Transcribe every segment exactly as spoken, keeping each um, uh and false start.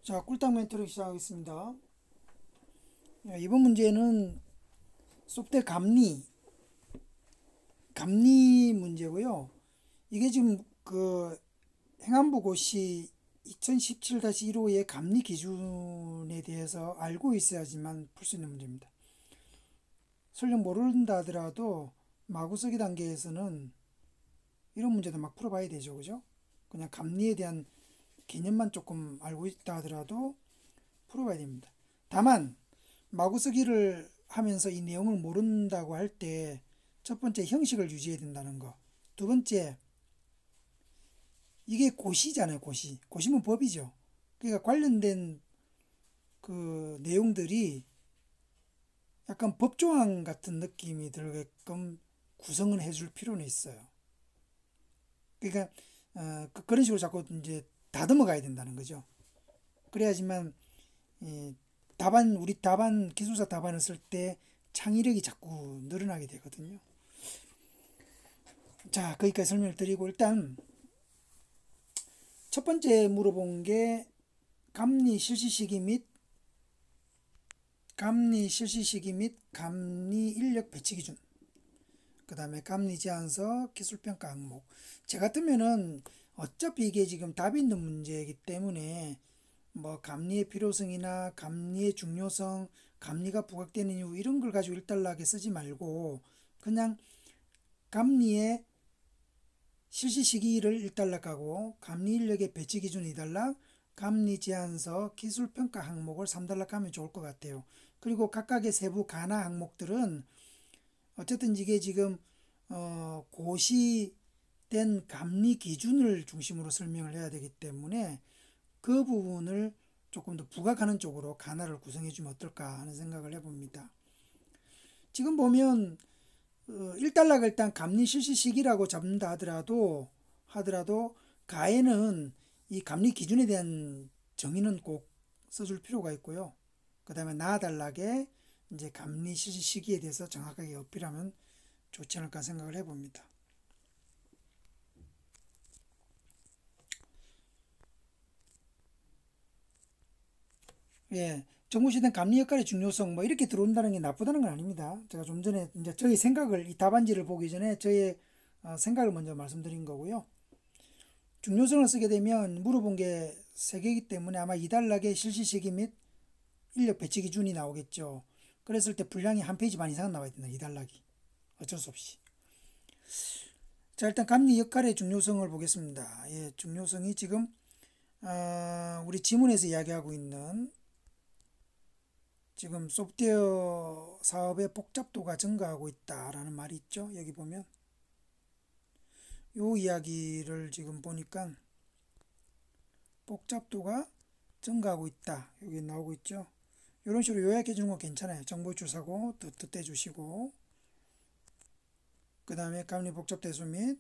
자, 꿀당 멘토를 시작하겠습니다. 야, 이번 문제는 소프트 감리, 감리 문제고요. 이게 지금 그 행안부 고시 이천십칠 일호의 감리 기준에 대해서 알고 있어야지만 풀 수 있는 문제입니다. 설령 모른다 하더라도 마구쓰기 단계에서는 이런 문제도 막 풀어봐야 되죠, 그죠? 그냥 감리에 대한 개념만 조금 알고 있다 하더라도 풀어봐야 됩니다. 다만 마구쓰기를 하면서 이 내용을 모른다고 할 때 첫 번째 형식을 유지해야 된다는 거. 두 번째, 이게 고시잖아요, 고시. 고시면 법이죠. 그러니까 관련된 그 내용들이 약간 법조항 같은 느낌이 들게끔 구성을 해줄 필요는 있어요. 그러니까 어, 그, 그런 식으로 자꾸 이제 다듬어 가야 된다는 거죠. 그래야지만 이 답안 우리 답안 기술사 답안을 쓸 때 창의력이 자꾸 늘어나게 되거든요. 자, 거기까지 설명을 드리고 일단 첫 번째 물어본 게 감리 실시 시기 및 감리 실시 시기 및 감리 인력 배치 기준. 그 다음에 감리 제안서 기술평가 항목. 제 같으면은 어차피 이게 지금 답이 있는 문제이기 때문에 뭐 감리의 필요성이나 감리의 중요성, 감리가 부각되는 이유 이런 걸 가지고 일단락에 쓰지 말고 그냥 감리의 실시 시기를 일단락하고 감리 인력의 배치 기준 이단락, 감리 제안서 기술평가 항목을 삼단락 하면 좋을 것 같아요. 그리고 각각의 세부 간화 항목들은 어쨌든 이게 지금 어 고시된 감리 기준을 중심으로 설명을 해야 되기 때문에 그 부분을 조금 더 부각하는 쪽으로 간화를 구성해 주면 어떨까 하는 생각을 해봅니다. 지금 보면 어, 일단락을 일단 감리 실시 시기라고 잡는다 하더라도 하더라도 가에는 이 감리 기준에 대한 정의는 꼭 써줄 필요가 있고요. 그 다음에 나단락에 이제 감리 실시 시기에 대해서 정확하게 어필하면 좋지 않을까 생각을 해봅니다. 예, 정부시된 감리 역할의 중요성 뭐 이렇게 들어온다는 게 나쁘다는 건 아닙니다. 제가 좀 전에 이제 저희 생각을 이 답안지를 보기 전에 저의 어, 생각을 먼저 말씀드린 거고요. 중요성을 쓰게 되면 물어본 게 세 개이기 때문에 아마 이단락의 실시 시기 및 인력 배치 기준이 나오겠죠. 그랬을 때 분량이 한 페이지 반 이상 나와야 된다. 이단락이 어쩔 수 없이. 자, 일단 감리 역할의 중요성을 보겠습니다. 예, 중요성이 지금 어, 우리 지문에서 이야기하고 있는 지금 소프트웨어 사업의 복잡도가 증가하고 있다라는 말이 있죠. 여기 보면 요 이야기를 지금 보니까 복잡도가 증가하고 있다. 여기 나오고 있죠. 이런 식으로 요약해 주는 거 괜찮아요. 정보 주사고 뜻뜻해 주시고 그 다음에 감리 복잡대수 및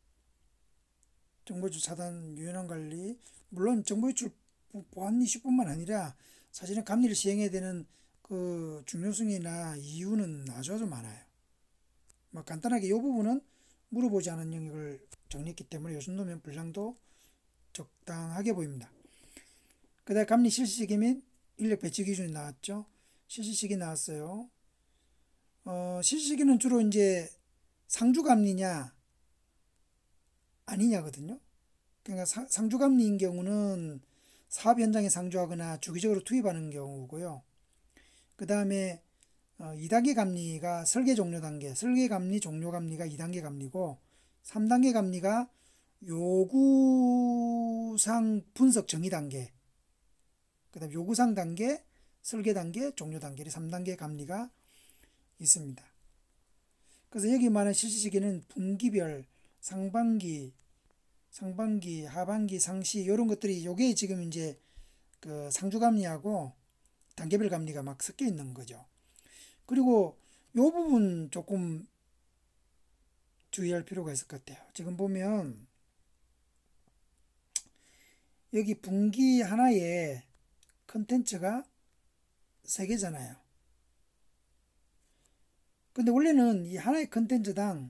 정보유출 차단 유연한 관리. 물론 정보유출 보안 이슈뿐만 아니라 사실은 감리를 시행해야 되는 그 중요성이나 이유는 아주 아주 많아요. 뭐 간단하게 이 부분은 물어보지 않은 영역을 정리했기 때문에 이 정도면 분량도 적당하게 보입니다. 그 다음에 감리 실시 시기 및 인력 배치 기준이 나왔죠. 실시 시기 나왔어요. 어, 실시 시기는 주로 이제 상주 감리냐 아니냐거든요. 그러니까 사, 상주 감리인 경우는 사업 현장에 상주하거나 주기적으로 투입하는 경우고요. 그 다음에 어, 이 단계 감리가 설계 종료 단계, 설계 감리 종료 감리가 이 단계 감리고 삼 단계 감리가 요구상 분석 정의 단계, 그 다음 요구상 단계, 설계 단계, 종료 단계 삼 단계 감리가 있습니다. 그래서 여기 말하는 실시 시기는 분기별, 상반기, 상반기, 하반기, 상시 이런 것들이 요게 지금 이제 그 상주 감리하고 단계별 감리가 막 섞여 있는 거죠. 그리고 요 부분 조금 주의할 필요가 있을 것 같아요. 지금 보면 여기 분기 하나에 컨텐츠가 세 개잖아요. 근데 원래는 이 하나의 컨텐츠당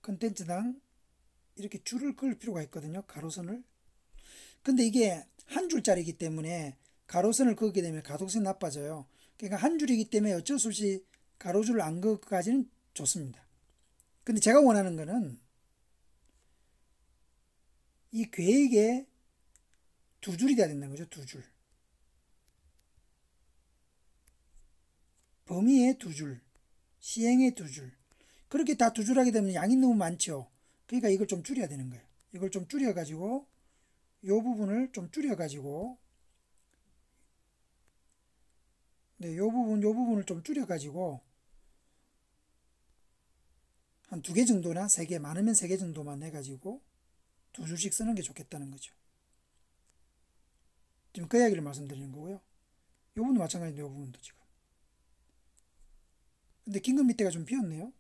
컨텐츠당 이렇게 줄을 그을 필요가 있거든요. 가로선을. 근데 이게 한 줄짜리이기 때문에 가로선을 그었게 되면 가독성이 나빠져요. 그러니까 한 줄이기 때문에 어쩔 수 없이 가로줄을 안 그것까지는 좋습니다. 근데 제가 원하는 거는 이 계획에 두 줄이 돼야 된다는 거죠. 두 줄. 범위에 두 줄, 시행에 두 줄. 그렇게 다 두 줄 하게 되면 양이 너무 많죠. 그러니까 이걸 좀 줄여야 되는 거예요. 이걸 좀 줄여가지고 이 부분을 좀 줄여가지고 네, 요 부분, 요 부분을 좀 줄여가지고 한 두 개 정도나 세 개, 많으면 세 개 정도만 해가지고 두 줄씩 쓰는 게 좋겠다는 거죠. 지금 그 이야기를 말씀드리는 거고요. 요 부분도 마찬가지인데 요 부분도 지금. 근데 긴급 밑에가 좀 비었네요.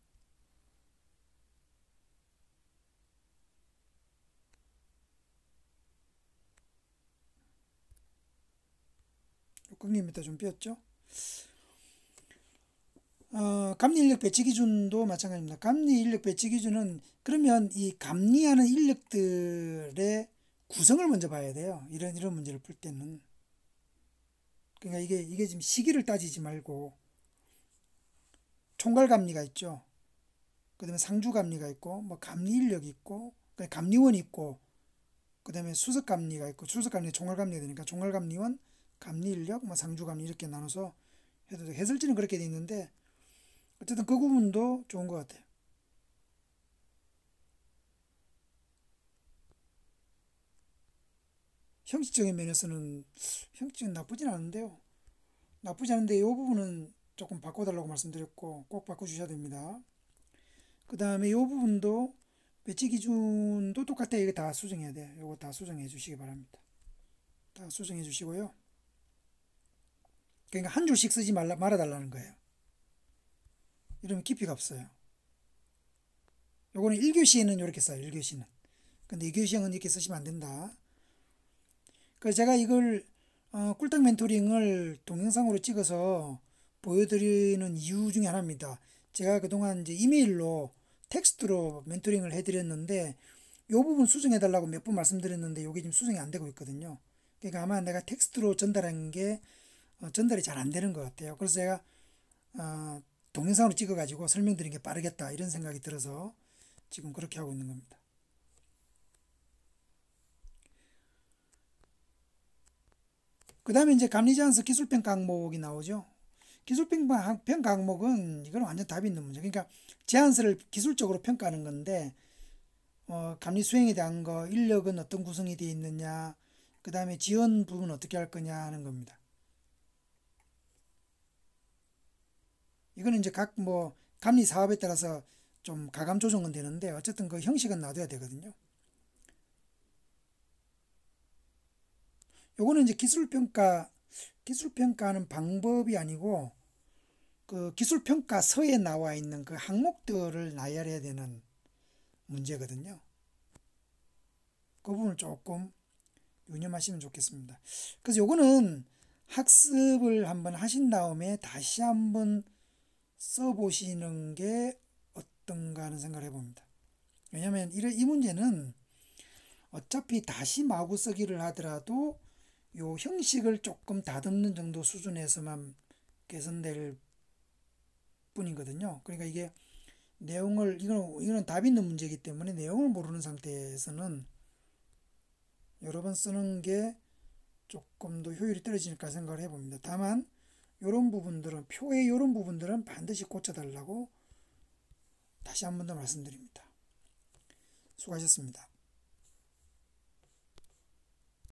긴급 밑에 좀 비었죠. 어, 감리 인력 배치 기준도 마찬가지입니다. 감리 인력 배치 기준은 그러면 이 감리하는 인력들의 구성을 먼저 봐야 돼요. 이런 이런 문제를 풀 때는. 그러니까 이게 이게 지금 시기를 따지지 말고 총괄 감리가 있죠. 그다음에 상주 감리가 있고 뭐 감리 인력이 있고 감리원이 있고 그다음에 수석 감리가 있고 수석 감리 총괄 감리가 되니까 총괄 감리원, 감리 인력, 뭐 상주 감리 이렇게 나눠서 해도 돼. 해설지는 그렇게 돼 있는데 어쨌든 그 부분도 좋은 것 같아요. 형식적인 면에서는 형식적인 나쁘진 않은데요. 나쁘지 않은데 이 부분은 조금 바꿔달라고 말씀드렸고 꼭 바꿔주셔야 됩니다. 그 다음에 이 부분도 배치 기준도 똑같아요. 이게 다 수정해야 돼요. 이거 다 수정해 주시기 바랍니다. 다 수정해 주시고요. 그러니까 한 줄씩 쓰지 말라, 말아달라는 거예요. 이러면 깊이가 없어요. 요거는 일 교시에는 이렇게 써요. 일 교시는. 근데 이 교시에는 이렇게 쓰시면 안 된다. 그래서 제가 이걸 어, 꿀떡 멘토링을 동영상으로 찍어서 보여드리는 이유 중에 하나입니다. 제가 그동안 이제 이메일로 텍스트로 멘토링을 해드렸는데 이 부분 수정해달라고 몇 번 말씀드렸는데 이게 지금 수정이 안 되고 있거든요. 그러니까 아마 내가 텍스트로 전달한 게 어, 전달이 잘 안 되는 것 같아요. 그래서 제가 어, 동영상으로 찍어가지고 설명드리는 게 빠르겠다 이런 생각이 들어서 지금 그렇게 하고 있는 겁니다. 그 다음에 이제 감리제한서 기술평가 항목이 나오죠. 기술평가 항목은 이건 완전 답이 있는 문제. 그러니까 제한서를 기술적으로 평가하는 건데 어, 감리 수행에 대한 거, 인력은 어떤 구성이 되어 있느냐, 그 다음에 지원 부분 어떻게 할 거냐 하는 겁니다. 이거는 이제 각 뭐 감리 사업에 따라서 좀 가감 조정은 되는데 어쨌든 그 형식은 놔둬야 되거든요. 요거는 이제 기술평가, 기술평가하는 방법이 아니고 그 기술평가서에 나와 있는 그 항목들을 나열해야 되는 문제거든요. 그 부분을 조금 유념하시면 좋겠습니다. 그래서 요거는 학습을 한번 하신 다음에 다시 한번 써보시는 게 어떤가 하는 생각을 해봅니다. 왜냐하면 이 문제는 어차피 다시 마구 쓰기를 하더라도 요 형식을 조금 다듬는 정도 수준에서만 개선될 뿐이거든요. 그러니까 이게 내용을 이거는, 이거는 답이 있는 문제이기 때문에 내용을 모르는 상태에서는 여러 번 쓰는 게 조금 더 효율이 떨어지니까 생각을 해봅니다. 다만 이런 부분들은 표의 이런 부분들은 반드시 고쳐달라고 다시 한 번 더 말씀드립니다. 수고하셨습니다.